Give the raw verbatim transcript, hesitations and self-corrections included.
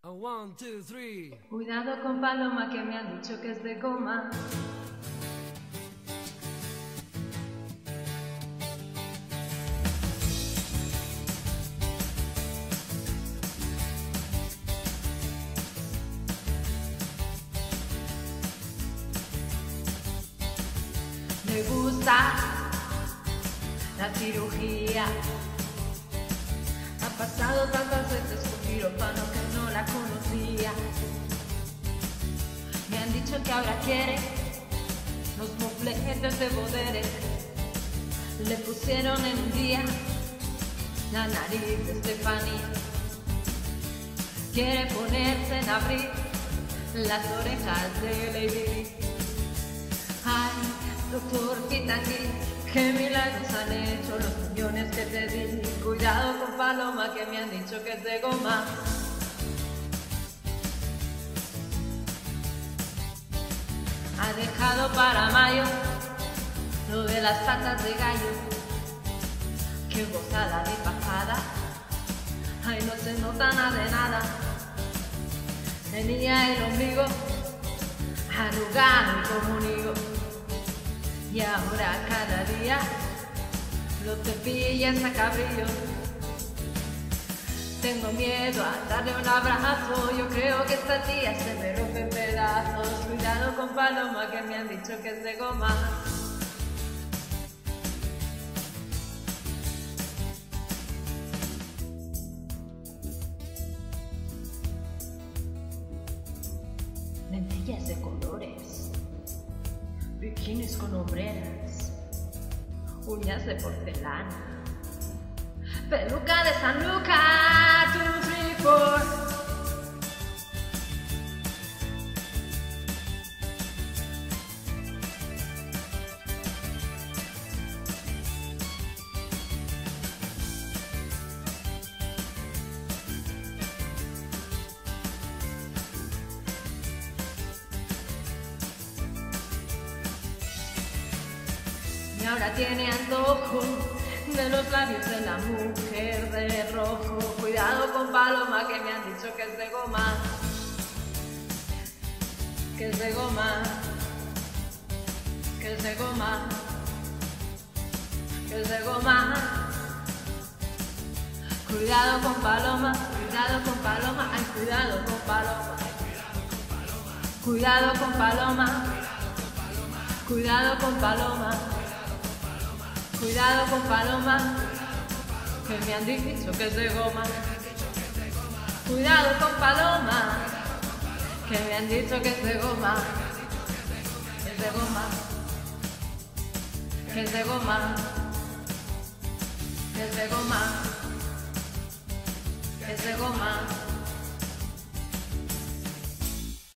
One, two, three. Cuidado con Paloma, que me han dicho que es de goma. Me gusta la cirugía. Ha pasado tantas veces con quirófano que no la conocía. Me han dicho que ahora quiere los mofletes de poderes. Le pusieron en un día la nariz de Stephanie. Quiere ponerse en abril las orejas de Lady. Ay, doctor, quita aquí, qué milagros han hecho los millones que te di. Cuidado con Paloma, que me han dicho que es de goma. Ha dejado para mayo lo de las patas de gallo. Qué gozada de bajada. Ay, no se nota nada de nada. Tenía el ombligo arrugado como un higo. Y ahora cada día lo cepillas a cabrillo. Tengo miedo a darle un abrazo. Yo creo que esta tía se me rompe en pedazos. Cuidado con Paloma, que me han dicho que es de goma. Lentillas de colores, bikinis con hombreras, uñas de porcelana, peluca de San Lucas, two, three, four. Y ahora tiene antojo de los labios de la mujer de rojo. Cuidado con Paloma, que me han dicho que es de goma. Que es de goma. Que es de goma. Que es de goma. Cuidado con Paloma, cuidado con Paloma, ay, cuidado con Paloma. Cuidado con Paloma. Cuidado con Paloma. Cuidado con Paloma, que me han dicho que es de goma. Cuidado con Paloma, que me han dicho que es de goma. Es de goma. Que es de goma. Que es de goma. Es de goma.